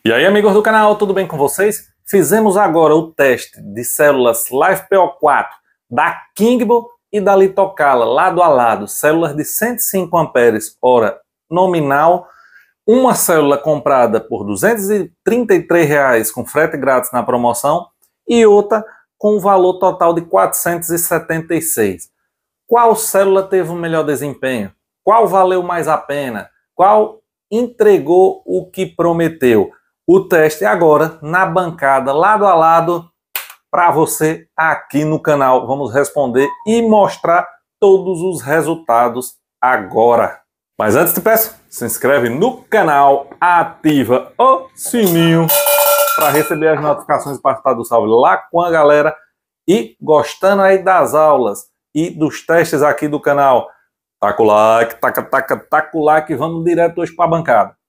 E aí, amigos do canal, tudo bem com vocês? Fizemos agora o teste de células LiFePO4 da Kingbo e da Litocala, lado a lado, células de 105 amperes hora nominal, uma célula comprada por R$ 233 com frete grátis na promoção e outra com um valor total de R$ 476. Qual célula teve o melhor desempenho? Qual valeu mais a pena? Qual entregou o que prometeu? O teste agora na bancada, lado a lado, para você aqui no canal. Vamos responder e mostrar todos os resultados agora. Mas antes te peço, se inscreve no canal, ativa o sininho para receber as notificações e participar do salve lá com a galera. E gostando aí das aulas e dos testes aqui do canal, taca o like, taca o like, vamos direto hoje para a bancada.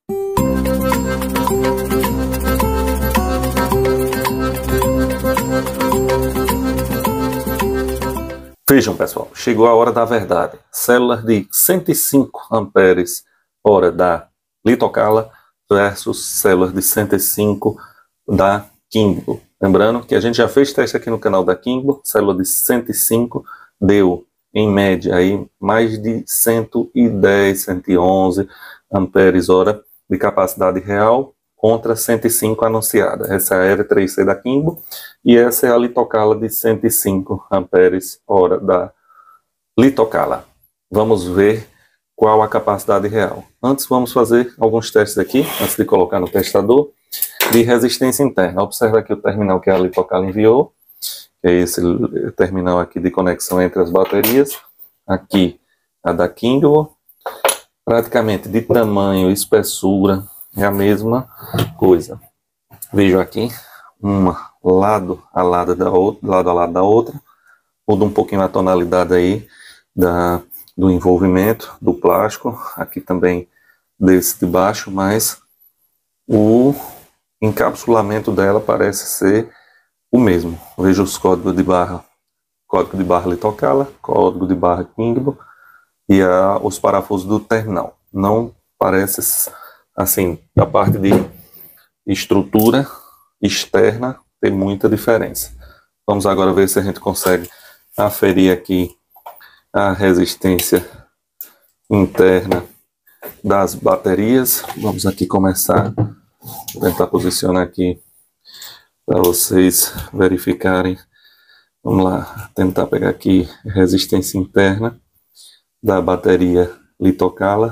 Vejam, pessoal, chegou a hora da verdade. Células de 105 amperes hora da Litocala versus células de 105 da Kingbo. Lembrando que a gente já fez teste aqui no canal da Kingbo, célula de 105 deu, em média, aí, mais de 110, 111 amperes hora de capacidade real contra 105 anunciada. Essa é a R3C da Kingbo e essa é a Litocala de 105 amperes hora da Litocala. Vamos ver qual a capacidade real. Antes vamos fazer alguns testes aqui, antes de colocar no testador, de resistência interna. Observa aqui o terminal que a Litocala enviou, que é esse terminal aqui de conexão entre as baterias. Aqui a da Kingbo, praticamente de tamanho e espessura é a mesma coisa. Vejo aqui uma lado a lado da outra, muda um pouquinho a tonalidade aí do envolvimento do plástico, aqui também desse de baixo, mas o encapsulamento dela parece ser o mesmo. Vejo os códigos de barra, código de barra Litocala, código de barra Kingbo e os parafusos do terminal. Não parece, assim, a parte de estrutura externa tem muita diferença. Vamos agora ver se a gente consegue aferir aqui a resistência interna das baterias. Vamos aqui começar, vou tentar posicionar aqui para vocês verificarem. Vamos lá, tentar pegar aqui resistência interna da bateria Litocala,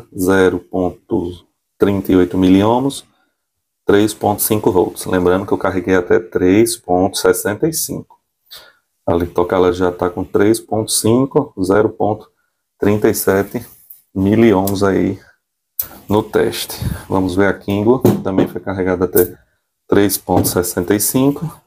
0,38 miliohms, 3,5 volts. Lembrando que eu carreguei até 3,65. A Litocala já está com 3,5, 0,37 miliohms aí no teste. Vamos ver a Kingbo, também foi carregada até 3,65.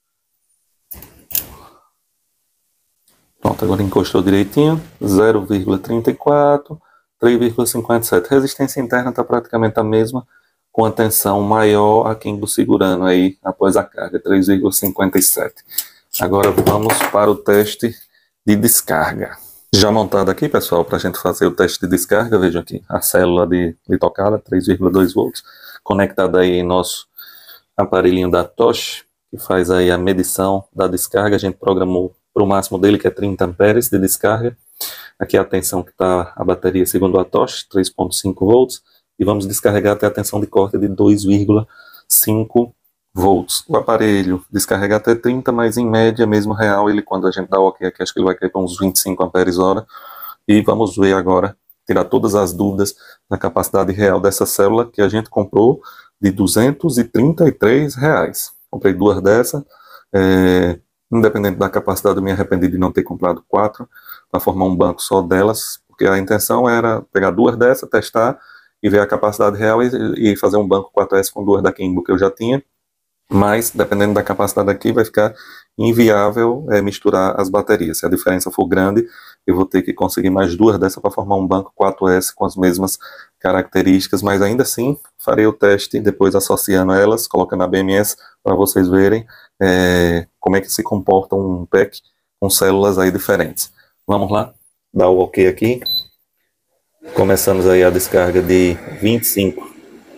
Pronto, agora encostou direitinho, 0,34, 3,57. Resistência interna está praticamente a mesma, com a tensão maior, a Kingbo segurando aí após a carga, 3,57. Agora vamos para o teste de descarga. Já montado aqui, pessoal, para a gente fazer o teste de descarga, vejam aqui, a célula de Litocala, 3,2 volts, conectada aí em nosso aparelhinho da Tosh, que faz aí a medição da descarga. A gente programou para o máximo dele, que é 30 amperes de descarga. Aqui é a tensão que está a bateria segundo a Tosh, 3,5 volts, e vamos descarregar até a tensão de corte de 2,5 volts. O aparelho descarrega até 30, mas em média, mesmo real, ele, quando a gente dá o ok aqui, acho que ele vai cair para uns 25 amperes hora. E vamos ver agora, tirar todas as dúvidas da capacidade real dessa célula que a gente comprou de R$ 233. Comprei duas dessas, independente da capacidade, eu me arrependi de não ter comprado 4 para formar um banco só delas, porque a intenção era pegar duas dessas, testar e ver a capacidade real e fazer um banco 4S com duas da Kingbo que eu já tinha. Mas, dependendo da capacidade aqui, vai ficar inviável misturar as baterias. Se a diferença for grande, eu vou ter que conseguir mais duas dessas para formar um banco 4S com as mesmas características, mas ainda assim, farei o teste depois associando elas, colocando a BMS, para vocês verem como é que se comporta um pack com células aí diferentes. Vamos lá, dar o ok aqui. Começamos aí a descarga de 25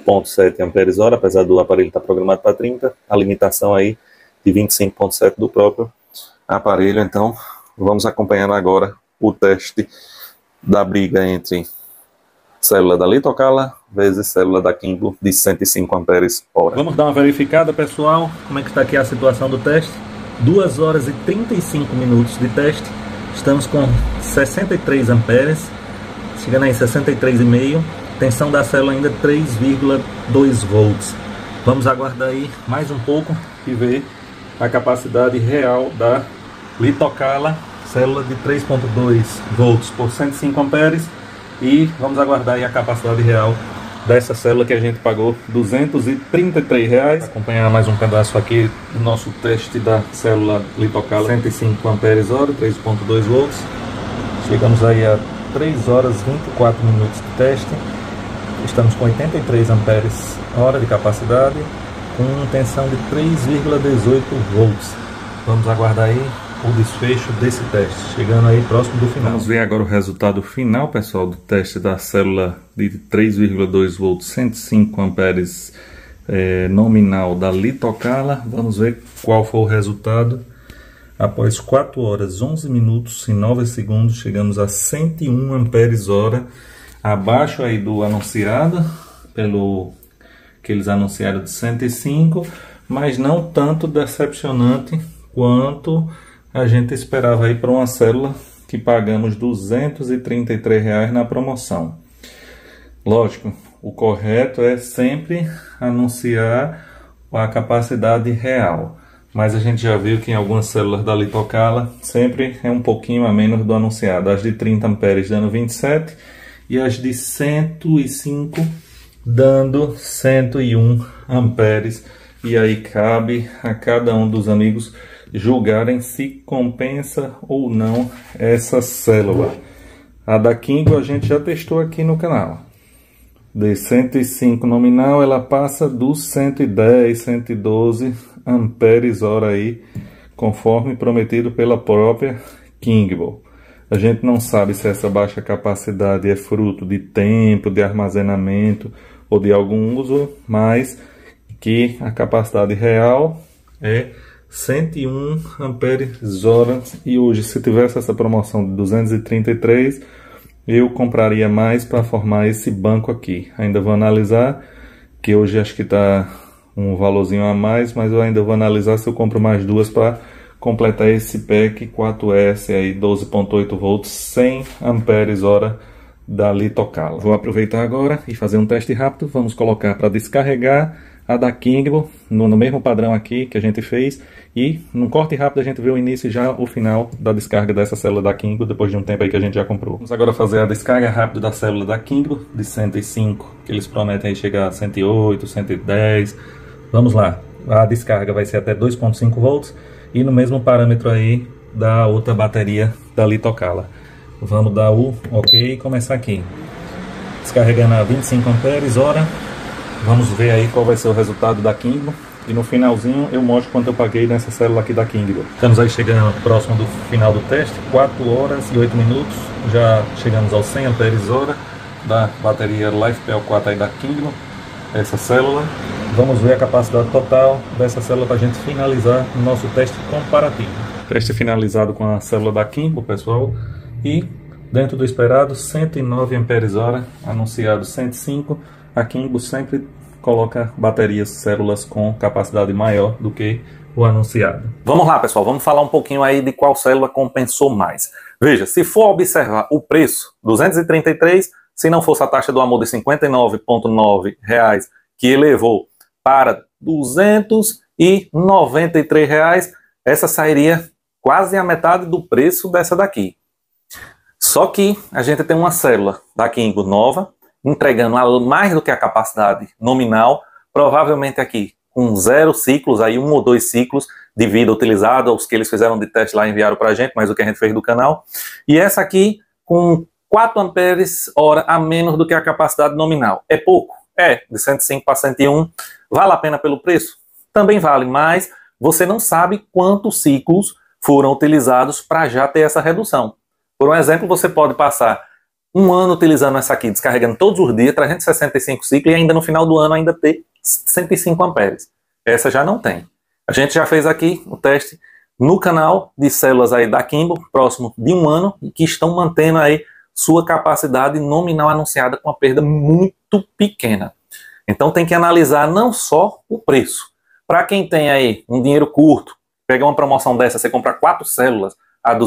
25,7 amperes-hora, apesar do aparelho estar programado para 30, a limitação aí de 25,7 do próprio aparelho. Então, vamos acompanhando agora o teste da briga entre célula da Litocala vezes célula da Kingball de 105 amperes-hora. Vamos dar uma verificada, pessoal, como é que está aqui a situação do teste. 2 horas e 35 minutos de teste, estamos com 63 amperes, chegando aí 63,5, tensão da célula ainda 3,2 volts. Vamos aguardar aí mais um pouco e ver a capacidade real da Litocala, célula de 3,2 volts por 105 amperes, e vamos aguardar aí a capacidade real dessa célula que a gente pagou R$233. Acompanhar mais um pedaço aqui do nosso teste da célula Litocala 105 amperes-hora, 3,2 volts. Chegamos aí a 3 horas e 24 minutos de teste. Estamos com 83 amperes-hora de capacidade, com tensão de 3,18 volts. Vamos aguardar aí o desfecho desse teste, chegando aí próximo do final. Vamos ver agora o resultado final, pessoal, do teste da célula de 3,2 volts, 105 amperes nominal da Litocala. Vamos ver qual foi o resultado. Após 4 horas, 11 minutos e 9 segundos, chegamos a 101 amperes-hora, abaixo aí do anunciado, pelo que eles anunciaram de 105, mas não tanto decepcionante quanto a gente esperava aí para uma célula que pagamos R$233 na promoção. Lógico, o correto é sempre anunciar a capacidade real, mas a gente já viu que em algumas células da Litocala sempre é um pouquinho a menos do anunciado. As de 30 amperes dando 27 e as de 105 dando 101 amperes. E aí cabe a cada um dos amigos julgarem se compensa ou não essa célula. A da Kingball a gente já testou aqui no canal. De 105 nominal, ela passa dos 110, 112 amperes-hora aí, conforme prometido pela própria Kingball. A gente não sabe se essa baixa capacidade é fruto de tempo, de armazenamento ou de algum uso, mas que a capacidade real é 101 amperes-hora, e hoje, se tivesse essa promoção de 233, eu compraria mais para formar esse banco aqui. Ainda vou analisar, que hoje acho que está um valorzinho a mais, mas eu ainda vou analisar se eu compro mais duas para completar esse pack 4S aí, 12,8 volts, 100 amperes-hora da Litocala. Vou aproveitar agora e fazer um teste rápido. Vamos colocar para descarregar a da Kingball no mesmo padrão aqui que a gente fez, e num corte rápido a gente vê o início e já o final da descarga dessa célula da Kingball depois de um tempo aí que a gente já comprou. Vamos agora fazer a descarga rápida da célula da Kingball de 105, que eles prometem aí chegar a 108, 110. Vamos lá, a descarga vai ser até 2,5 volts e no mesmo parâmetro aí da outra bateria da Litocala. Vamos dar o OK e começar aqui. Descarregando a 25 amperes-hora. Vamos ver aí qual vai ser o resultado da Kingball. E no finalzinho eu mostro quanto eu paguei nessa célula aqui da Kingball. Estamos aí chegando próximo do final do teste. 4 horas e 8 minutos. Já chegamos aos 100 amperes-hora da bateria LiFePL4 aí da Kingball. Essa célula. Vamos ver a capacidade total dessa célula para a gente finalizar o nosso teste comparativo. Teste finalizado com a célula da Kingball, pessoal. E dentro do esperado, 109 amperes-hora. Anunciado 105. A Kingball sempre coloca baterias, células com capacidade maior do que o anunciado. Vamos lá, pessoal, vamos falar um pouquinho aí de qual célula compensou mais. Veja, se for observar o preço, 233, se não fosse a taxa do amor de R$ 59,9 que elevou para R$ 293, essa sairia quase a metade do preço dessa daqui. Só que a gente tem uma célula da Kingball nova, entregando mais do que a capacidade nominal, provavelmente aqui com 0 ciclos, aí 1 ou 2 ciclos de vida utilizado, os que eles fizeram de teste lá enviaram para a gente, mas o que a gente fez do canal. E essa aqui com 4 amperes-hora a menos do que a capacidade nominal. É pouco? É, de 105 para 101. Vale a pena pelo preço? Também vale, mas você não sabe quantos ciclos foram utilizados para já ter essa redução. Por um exemplo, você pode passar um ano utilizando essa aqui, descarregando todos os dias, 365 ciclos, e ainda no final do ano ainda ter 105 amperes. Essa já não tem. A gente já fez aqui o teste no canal de células aí da Kimbo, próximo de um ano, que estão mantendo aí sua capacidade nominal anunciada com uma perda muito pequena. Então tem que analisar não só o preço. Para quem tem aí um dinheiro curto, pegar uma promoção dessa, você comprar 4 células a R$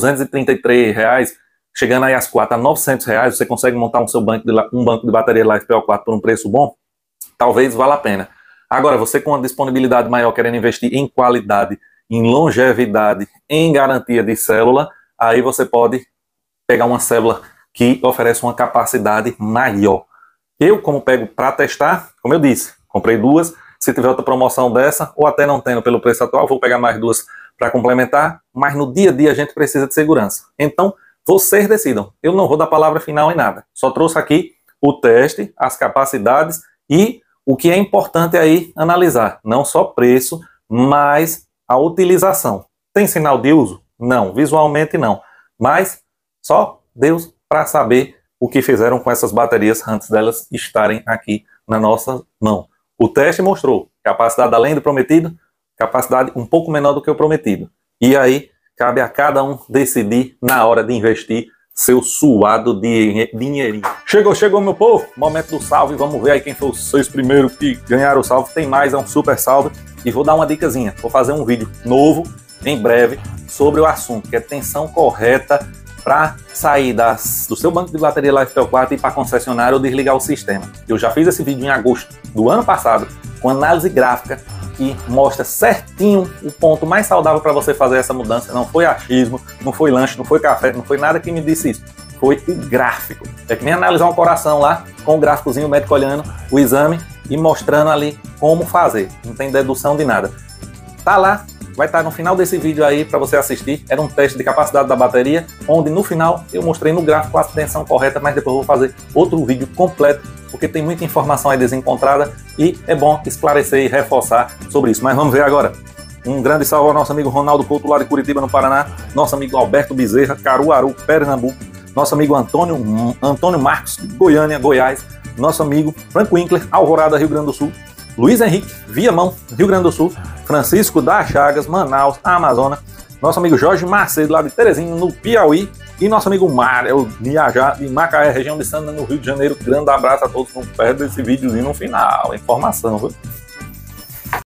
233, chegando aí às 4 a R$ 900, você consegue montar um banco de bateria LiFePO4 por um preço bom, talvez valha a pena. Agora, você com uma disponibilidade maior, querendo investir em qualidade, em longevidade, em garantia de célula, aí você pode pegar uma célula que oferece uma capacidade maior. Eu, como pego para testar, como eu disse, comprei 2, se tiver outra promoção dessa, ou até não tendo pelo preço atual, vou pegar mais 2 para complementar, mas no dia a dia a gente precisa de segurança. Então, vocês decidam. Eu não vou dar palavra final em nada. Só trouxe aqui o teste, as capacidades e o que é importante aí analisar. Não só preço, mas a utilização. Tem sinal de uso? Não, visualmente não. Mas só Deus para saber o que fizeram com essas baterias antes delas estarem aqui na nossa mão. O teste mostrou capacidade além do prometido, capacidade um pouco menor do que o prometido. E aí, cabe a cada um decidir na hora de investir seu suado dinheirinho. Chegou, meu povo! Momento do salve. Vamos ver aí quem foi os 6 primeiros que ganharam o salve. Tem mais, é um super salve. E vou dar uma dicasinha. Vou fazer um vídeo novo, em breve, sobre o assunto, que é tensão correta para sair do seu banco de bateria LiFePO4 e ir para a concessionária ou desligar o sistema. Eu já fiz esse vídeo em agosto do ano passado, com análise gráfica, que mostra certinho o ponto mais saudável para você fazer essa mudança. Não foi achismo, não foi lanche, não foi café, não foi nada que me disse isso. Foi o gráfico. É que nem analisar um coração lá, com o gráficozinho, o médico olhando o exame e mostrando ali como fazer. Não tem dedução de nada. Tá lá. Vai estar no final desse vídeo aí para você assistir. Era um teste de capacidade da bateria, onde no final eu mostrei no gráfico a tensão correta, mas depois eu vou fazer outro vídeo completo, porque tem muita informação aí desencontrada e é bom esclarecer e reforçar sobre isso. Mas vamos ver agora. Um grande salve ao nosso amigo Ronaldo Couto, lá de Curitiba, no Paraná. Nosso amigo Alberto Bezerra, Caruaru, Pernambuco. Nosso amigo Antônio Marcos, de Goiânia, Goiás. Nosso amigo Franco Winkler, Alvorada, Rio Grande do Sul. Luiz Henrique, Viamão, Rio Grande do Sul. Francisco das Chagas, Manaus, Amazonas. Nosso amigo Jorge Macedo, lá de Teresina, no Piauí. E nosso amigo Mário Niajá, de Macaé, região de Santana, no Rio de Janeiro. Grande abraço a todos. Não perde esse videozinho no final. Informação, viu?